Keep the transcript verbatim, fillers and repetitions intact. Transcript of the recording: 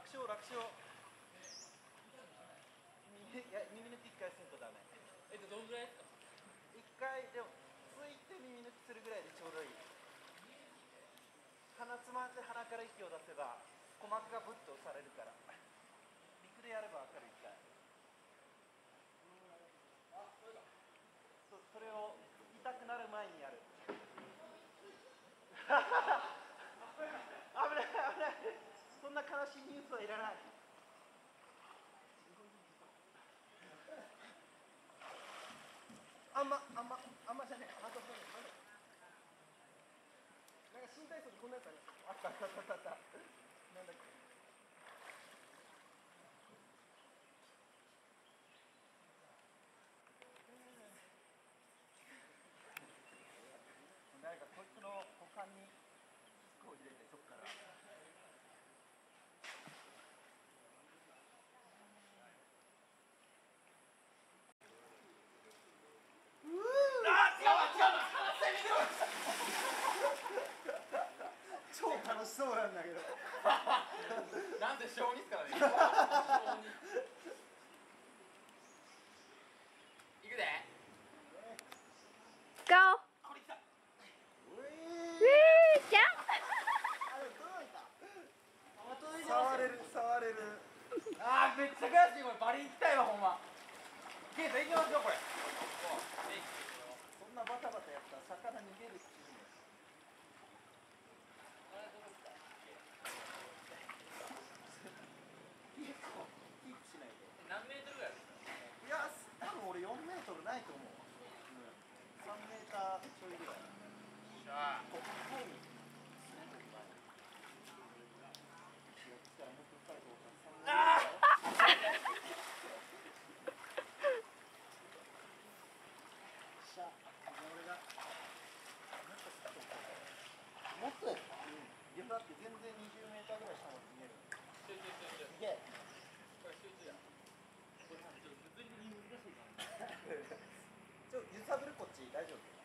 勝楽勝。いや耳抜き一回せんとダメ。 えっとどんぐらいですか？ 一回でもついて耳抜きするぐらいでちょうどいい。鼻つまんで鼻から息を出せば鼓膜がブッと押されるから。陸でやれば分かる一回。そ, それを痛くなる前にやる。危ない危ない。そんな悲しいニュースはいらない。あんまあんまあんまじゃねえ。あとそうね。なんか新体操でこんなやつあります。あったあったあったあった。なんだっけ。誰かこいつの股間に服を入れてそこから。超楽しそうなんだけど。 なんで小児ですからね。いくで。 Go! これ来た。 ウィージャン触れる触れる。 あーめっちゃ悔しいこれバリ行きたいわほんま。ケイさん行きますよこれ。 そんなバタバタやったら魚逃げるっていうの。結構キープしないで。 何メートルぐらいですか？ いや多分俺よんメートルないと思う。うん、さんメーターちょいぐらい。 しゃあ。 ここに。 ああ。 もっとやった。うん。だって全然にじゅうメーターぐらい下まで見える。 集中集中。 すげえ。 これ集中や。これちょっと物理的に難しいかな。 ちょ揺さぶるこっち大丈夫。